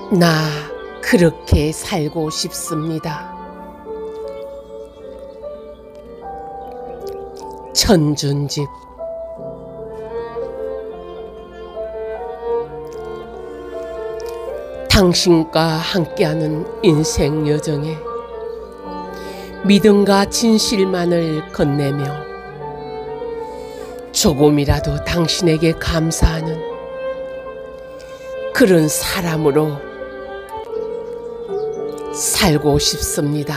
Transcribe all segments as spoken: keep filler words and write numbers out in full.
나 그렇게 살고 싶습니다. 천준집. 당신과 함께하는 인생 여정에 믿음과 진실만을 건네며 조금이라도 당신에게 감사하는 그런 사람으로 살고 싶습니다.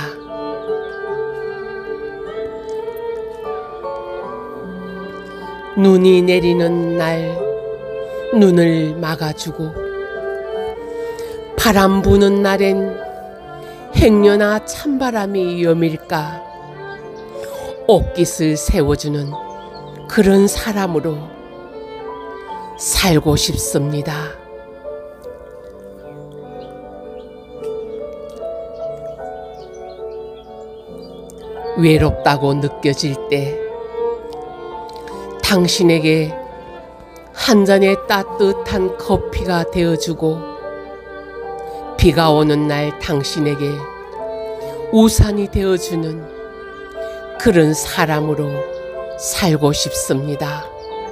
눈이 내리는 날 눈을 막아주고 바람 부는 날엔 행여나 찬바람이 여밀까 옷깃을 세워주는 그런 사람으로 살고 싶습니다. 외롭다고 느껴질 때 당신에게 한 잔의 따뜻한 커피가 되어주고 비가 오는 날 당신에게 우산이 되어주는 그런 사람으로 살고 싶습니다.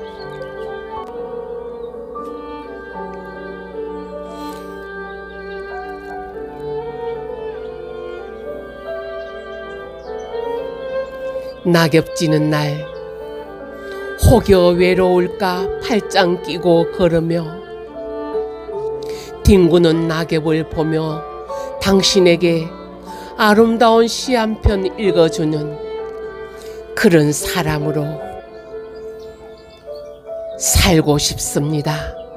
낙엽 지는 날 혹여 외로울까 팔짱 끼고 걸으며 뒹구는 낙엽을 보며 당신에게 아름다운 시 한 편 읽어주는 그런 사람으로 살고 싶습니다.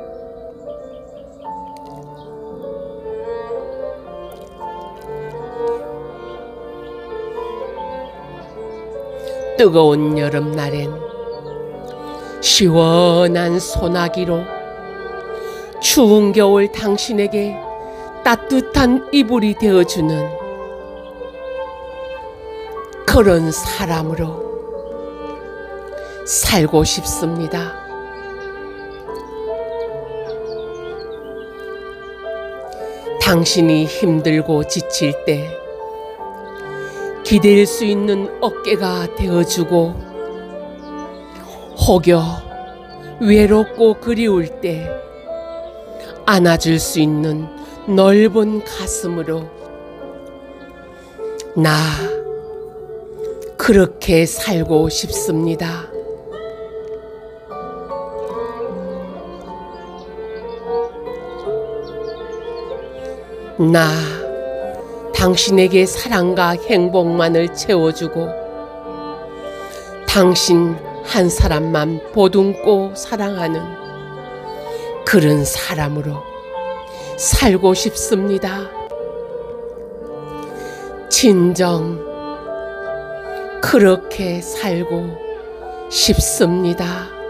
뜨거운 여름날엔 시원한 소나기로 추운 겨울 당신에게 따뜻한 이불이 되어주는 그런 사람으로 살고 싶습니다. 당신이 힘들고 지칠 때 기댈 수 있는 어깨가 되어주고 혹여 외롭고 그리울 때 안아줄 수 있는 넓은 가슴으로 나 그렇게 살고 싶습니다. 나 당신에게 사랑과 행복만을 채워주고 당신 한 사람만 보듬고 사랑하는 그런 사람으로 살고 싶습니다. 진정 그렇게 살고 싶습니다.